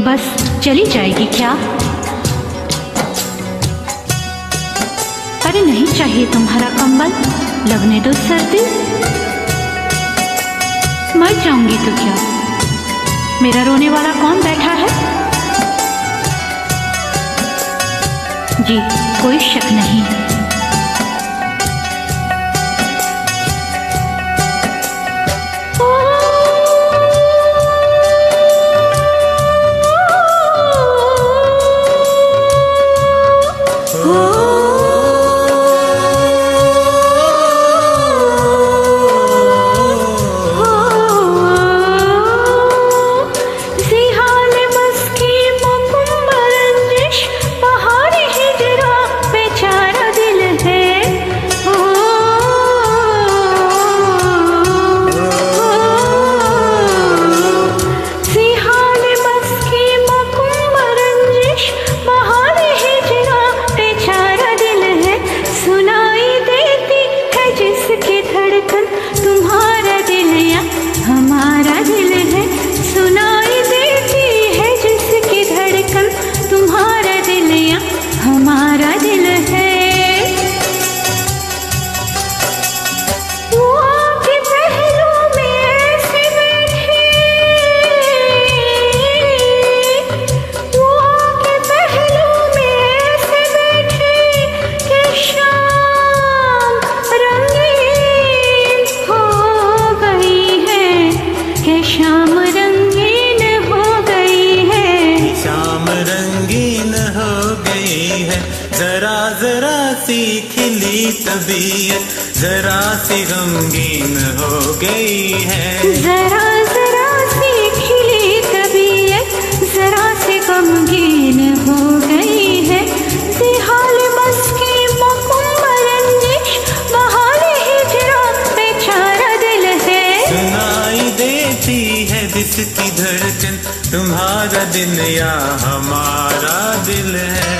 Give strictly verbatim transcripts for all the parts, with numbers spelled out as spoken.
बस चली जाएगी क्या? अरे नहीं चाहिए तुम्हारा कंबल, लगने दो सर्दी। मर जाऊंगी तो क्या, मेरा रोने वाला कौन बैठा है? जी कोई शक नहीं। जरा जरा सी खिली तबीयत जरा सी गमगीन हो गई है। जरा जरा सी खिली तबीयत जरा सी गमगीन हो गई है। जिहाल बस की मुकम्मल रंजिश बहार हिजरा बेचारा दिल है। सुनाई देती है जिसकी धड़कन तुम्हारा दिल या हमारा दिल है।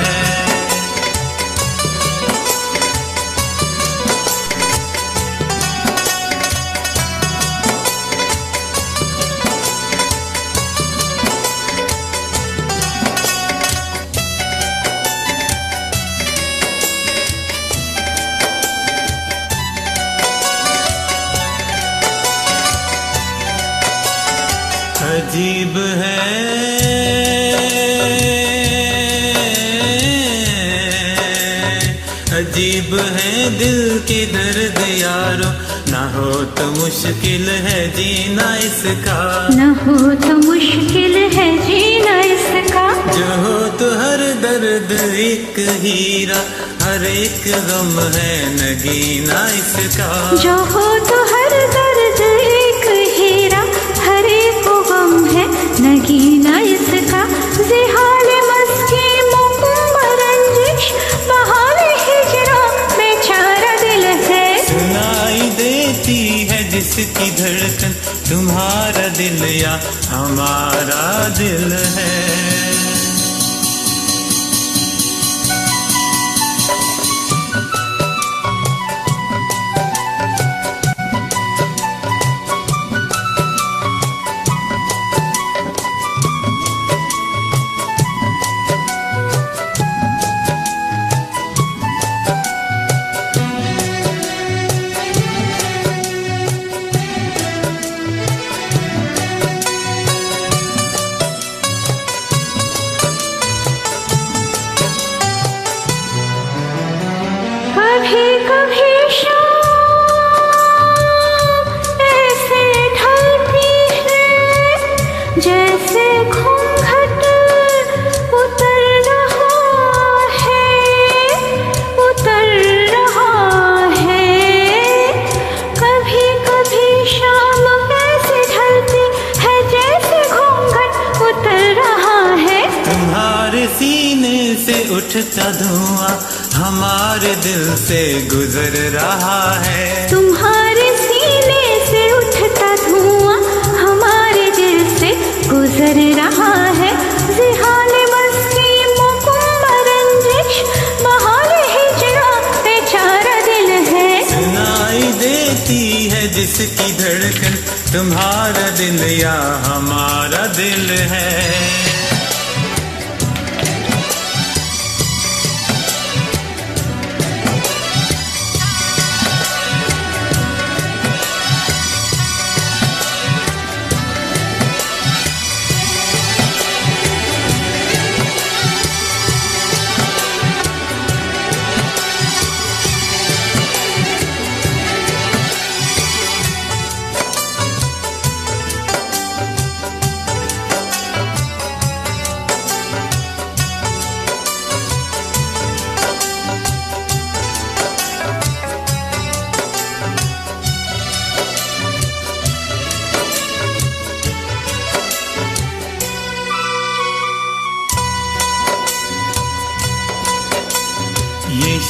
अजीब है अजीब है दिल के दर्द यारो, ना हो तो मुश्किल है जीना इसका। ना हो तो मुश्किल है जीना इसका। जो हो तो हर दर्द एक हीरा, हर एक गम है नगीना इसका। जो हो तो हर दर्द एक हीरा, हर एक गम है नगीना इसका। जिहाल मस्की मुकम्मल रंजिश बहार हिजरा बेचारा दिल है। सुनाई देती है जिसकी धड़कन तुम्हारा दिल या हमारा दिल है। कभी कभी शाम ऐसे ढलती है जैसे घूंघट उतर रहा है, उतर रहा है। कभी कभी शाम ऐसे ढलती है जैसे घूंघट उतर रहा है। तुम्हारे सीने से उठता धुआं हमारे दिल से गुजर रहा है। तुम्हारे सीने से उठता धुआं हमारे दिल से गुजर रहा है। जिहाल मस्की मुकम्मल रंजिश बहार हिजरा बेचारा दिल है। सुनाई देती है जिसकी धड़कन तुम्हारा दिल या हमारा दिल है।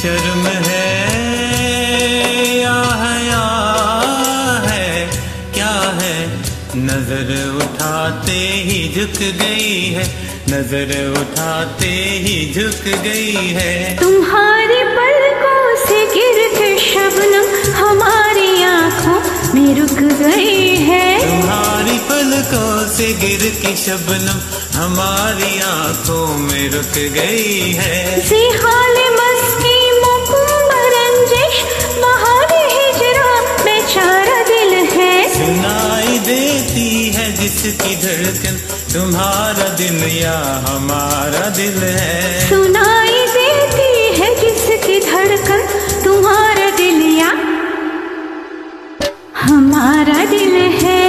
शर्म है या हया है, क्या है? नजर उठाते ही झुक गई है, नजर उठाते ही झुक गई है। तुम्हारी पलकों से गिर के शबनम हमारी आंखों में रुक गई है। तुम्हारी पलकों से गिर के शबनम हमारी आंखों में रुक गई है। ज़िहाले मस्ती मुकुम्ब रंजिश बहारे हिजरा बेचारा दिल है। सुनाई देती है जिसकी धड़कन तुम्हारा दिल या हमारा दिल है। सुनाई देती है जिसकी धड़कन तुम्हारा दिल या हमारा दिल है।